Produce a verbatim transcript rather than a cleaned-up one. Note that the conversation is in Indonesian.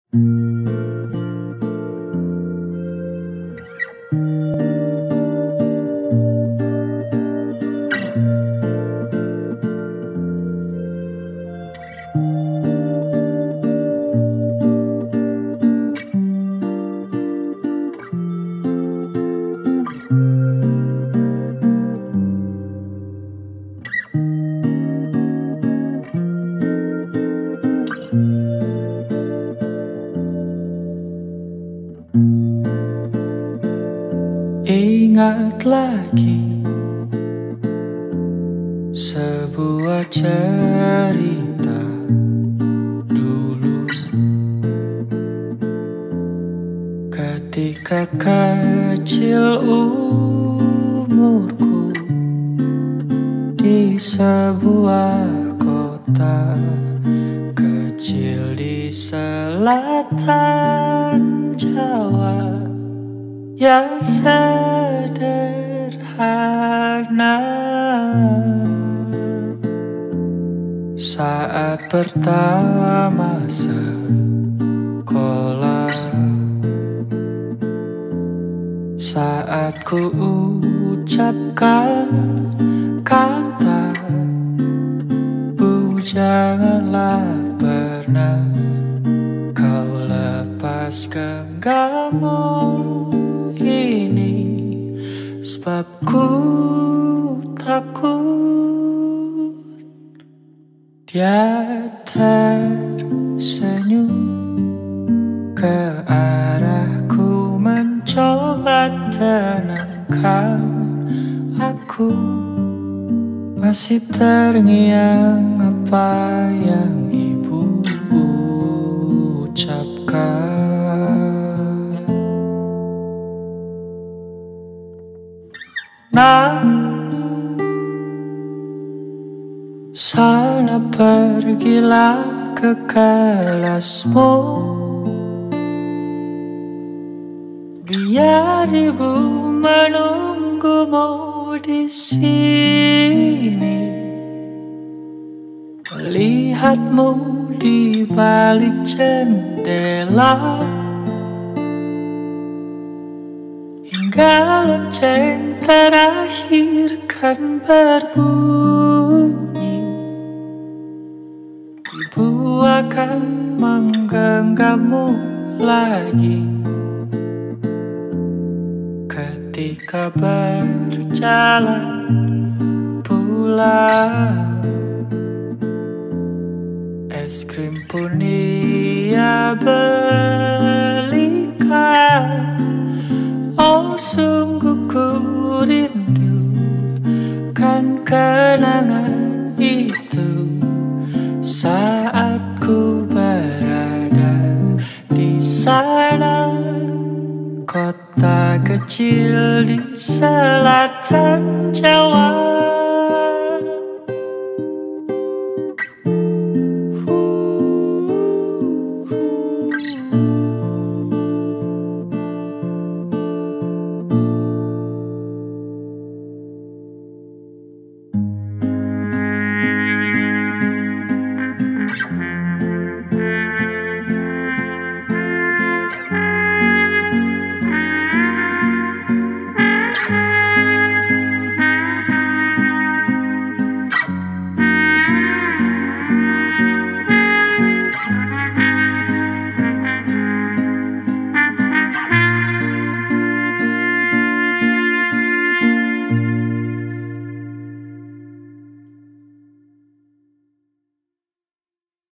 Ingat lagi sebuah cerita dulu, ketika kecil umurku, di sebuah kota kecil di selatan Jawa yang sederhana. Saat pertama sekolah, saat ku ucapkan kata "Bu, janganlah pernah kau lepas genggammu ini, sebab ku takut." Dia tersenyum ke arahku, mencoba tenangkan aku. Masih terngiang apa yang ibu ucapkan. Nah, sana pergilah ke kelasmu, biar ibu menunggumu di sini. Melihatmu di balik jendela, hingga lonceng terakhir kan berbunyi. Ibu akan menggenggammu lagi ketika berjalan pulang. Es krim pun ia belikan. Oh, sungguh ku rindu kan kenangan itu, saat ku berada di sana. Kota kecil di selatan Jawa.